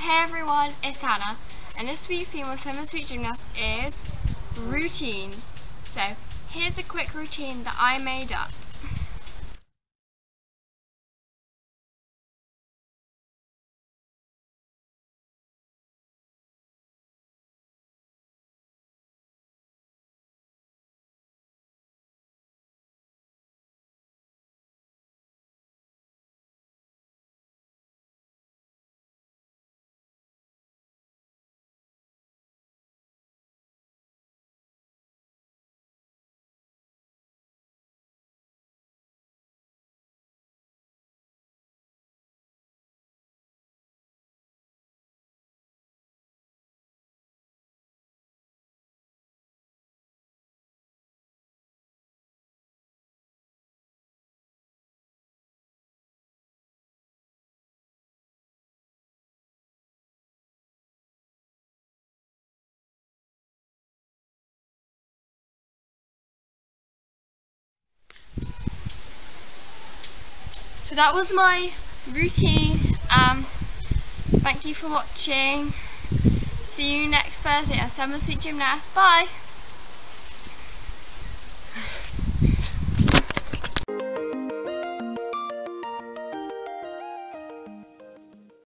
Hey everyone, it's Hannah, and this week's theme on Summer Sweet Gymnast is routines. So here's a quick routine that I made up. So that was my routine. Thank you for watching. See you next Thursday at Summer Sweet Gymnast. Bye!